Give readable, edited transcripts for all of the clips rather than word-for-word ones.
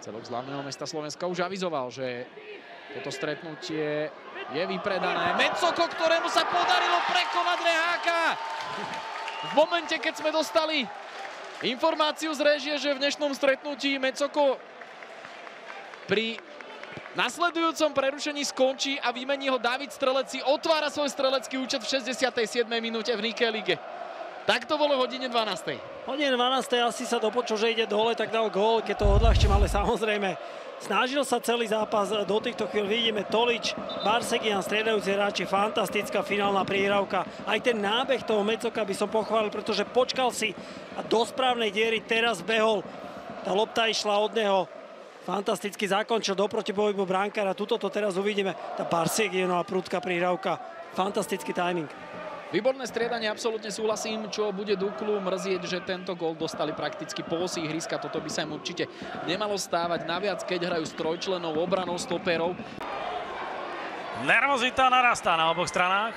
Celok z hlavného mesta Slovenska už avizoval, že toto stretnutie je vypredané. Mecoko, ktorému sa podarilo prekonať Reháka. V momente, keď sme dostali informáciu z réžie, že v dnešnom stretnutí Mecoko pri nasledujúcom prerušení skončí a vymení ho David Strelec, si otvára svoj strelecký účet v 67. minúte v Nike Lige. Tak to bolo v hodine 12. Hodine 12. asi sa dopočul, že ide dole, tak dal gól, keď to odľahčím, ale samozrejme snažil sa celý zápas. Do týchto chvíľ vidíme Tolič, Barsegian, striedajúci hráči, fantastická finálna prihrávka. Aj ten nábeh toho Mecoka by som pochválil, pretože počkal si a do správnej diery teraz behol. Tá lopta išla od neho. Fantasticky zakončil do protipohybu brankára. Tuto to teraz uvidíme. Tá Barsegianová prudká prihrávka. Fantastický timing. Výborné striedanie, absolútne súhlasím, čo bude Duklu mrzieť, že tento gól dostali prakticky po osi ihriska. Toto by sa im určite nemalo stávať. Naviac, keď hrajú s trojčlennou obranou stoperov. Nervozita narastá na oboch stranách.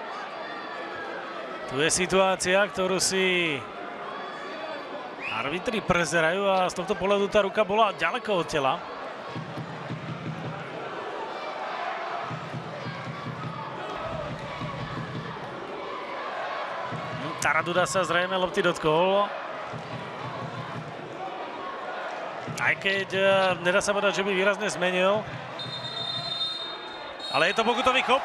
Tu je situácia, ktorú si arbitri prezerajú a z tohto pohľadu tá ruka bola ďaleko od tela. Taraduda sa zrejme lopty dotkol. Aj keď nedá sa povedať, že by výrazne zmenil. Ale je to pokutový kop.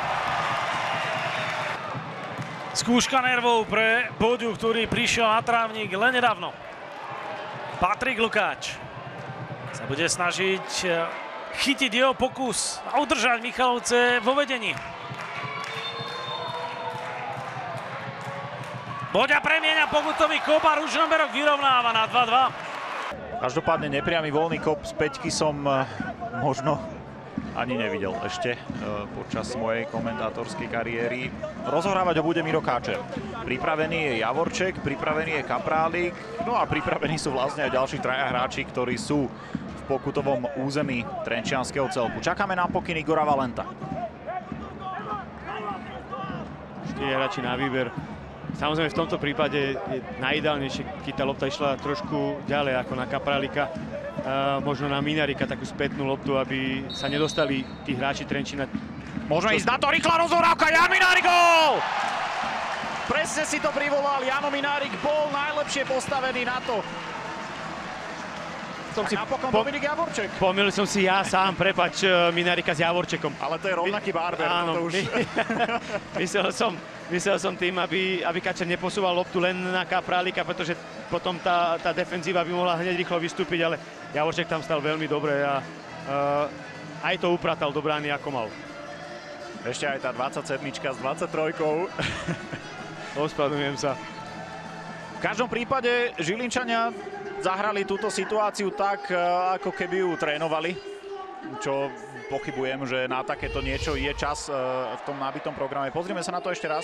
Skúška nervov pre Boďu, ktorý prišiel na trávnik len nedávno. Patrik Lukáč sa bude snažiť chytiť jeho pokus a udržať Michalovce vo vedení. Boďa premieňa pokutový kop a Ružomberok vyrovnáva na 2-2. Každopádne nepriamy voľný kop z päťky som možno ani nevidel ešte počas mojej komentátorskej kariéry. Rozohrávať ho bude Miro Káčer. Pripravený je Javorček, pripravený je Kaprálik, no a pripravení sú vlastne aj ďalší traja hráči, ktorí sú v pokutovom území trenčianskeho celku. Čakáme na pokyn Igora Valenta. 4 hráči na výber. Samozrejme v tomto prípade je najideálnejšie, keď tá lopta išla trošku ďalej ako na Kapralika. Možno na Minarika takú spätnú loptu, aby sa nedostali tí hráči Trenčína. Môžeme ísť na to, rýchla rozhrávka, Jan Minárik, gól! Presne si to privolal, Jano Minárik bol najlepšie postavený na to. Napokon Dominik Javorček. Pomýlil som si ja sám, prepáč, Minarika s Javorčekom. Ale to je rovnaký barber. Áno, to už... myslel som tým, aby Káčer neposúval loptu len na Kaprálika, pretože potom tá defenzíva by mohla hneď rýchlo vystúpiť, ale Javorček tam stal veľmi dobre a aj to upratal do brány ako mal. Ešte aj tá 27 s 23. Ospravedlňujem sa. V každom prípade Žilinčania zahrali túto situáciu tak, ako keby ju trénovali, čo pochybujem, že na takéto niečo je čas v tom nabitom programe. Pozrime sa na to ešte raz.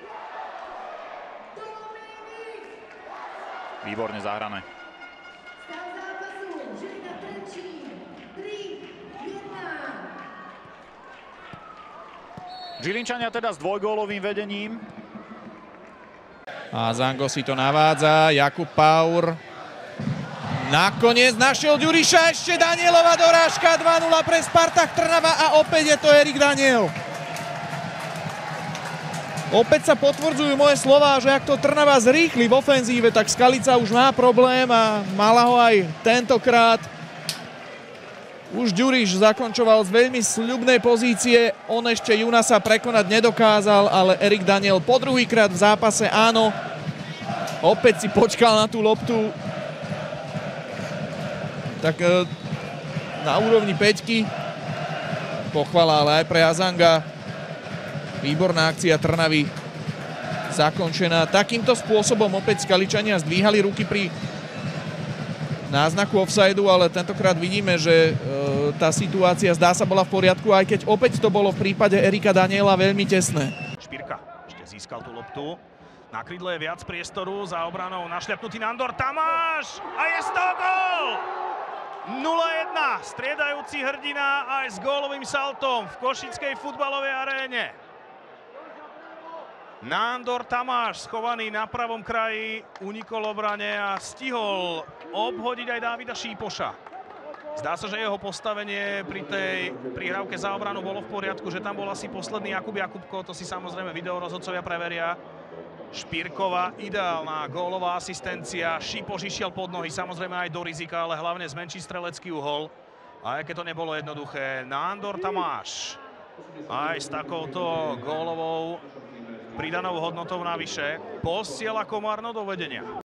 Výborne zahrané. Žilinčania teda s dvojgólovým vedením. A Zango si to navádza, Jakub Paur. Nakoniec našiel Ďuriša, ešte Danielová dorážka, 2-0 pre Spartak Trnava a opäť je to Erik Daniel. Opäť sa potvrdzujú moje slová, že ak to Trnava zrýchli v ofenzíve, tak Skalica už má problém a mala ho aj tentokrát. Už Ďuriš zakončoval z veľmi sľubnej pozície, on ešte Junasa prekonať nedokázal, ale Erik Daniel po druhýkrát v zápase áno. Opäť si počkal na tú loptu. Tak na úrovni päťky. Pochvala ale aj pre Azanga. Výborná akcia Trnavy zakončená. Takýmto spôsobom opäť Skaličania zdvíhali ruky pri náznaku offsideu, ale tentokrát vidíme, že tá situácia zdá sa bola v poriadku, aj keď opäť to bolo v prípade Erika Daniela veľmi tesné. Špirka ešte získal tú loptu. Na krydle je viac priestoru, za obranou našľapnutý Nandor Tamáš a je z toho gól! 0-1, striedajúci hrdina aj s gólovým saltom v košickej futbalovej aréne. Nandor Tamáš, schovaný na pravom kraji, unikol obrane a stihol obhodiť aj Dávida Šípoša. Zdá sa, že jeho postavenie pri tej prihrávke za obranu bolo v poriadku, že tam bol asi posledný Jakub Jakubko, to si samozrejme videorozhodcovia preveria. Špírková ideálna gólová asistencia, Šipoš išiel pod nohy, samozrejme aj do rizika, ale hlavne zmenší strelecký uhol. A aj keď to nebolo jednoduché, Nándor Tamáš aj s takouto gólovou pridanou hodnotou navyše posiela Komárno do vedenia.